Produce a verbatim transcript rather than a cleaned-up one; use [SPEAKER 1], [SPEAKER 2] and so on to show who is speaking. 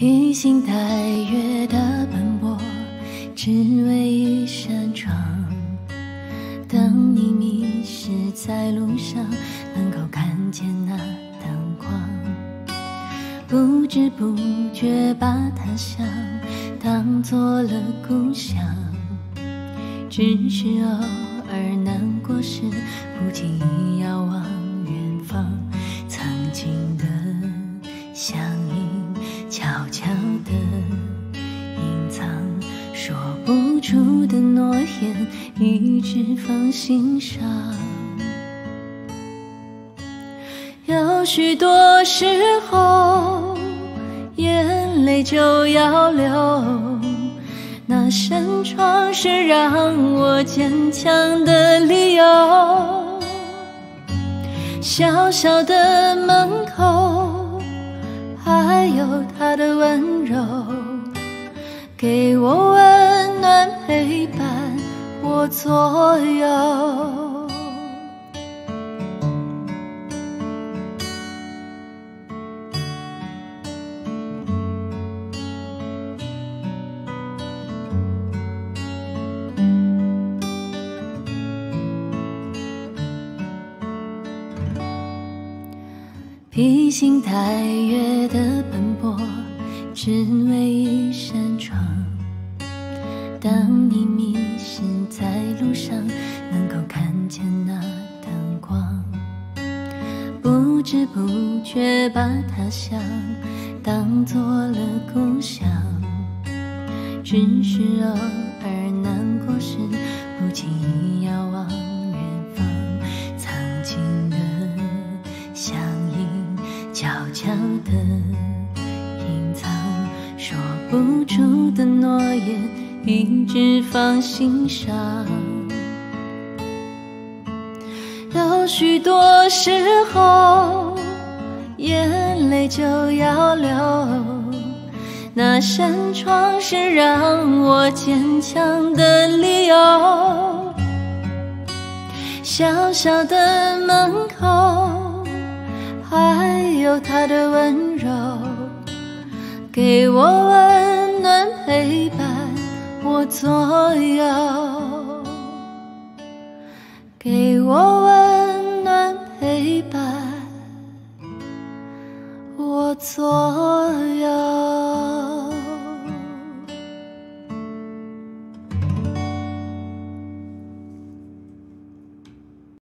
[SPEAKER 1] 披星戴月的奔波，只为一扇窗。当你迷失在路上，能够看见那灯光，不知不觉把他乡当作了故乡。只是偶尔难过时，不经意遥望远方，曾经的相依悄悄地隐藏，说不出的诺言一直放心上。有许多时候眼泪就要流，那扇窗是让我坚强的理由。小小的门口还有他的温柔，给我温暖陪伴我左右。披星戴月的奔波，只为一扇窗。当你迷失在路上，能够看见那灯光，不知不觉把他乡当作了故乡。只是偶尔难过时，不经意遥望远方，曾经的相依悄悄地隐藏，说不出的诺言一直放心上。有许多时候眼泪就要流，那扇窗是让我坚强的理由。小小的门口还有他的温柔，给我温暖陪伴我左右，给我温暖陪伴我左右。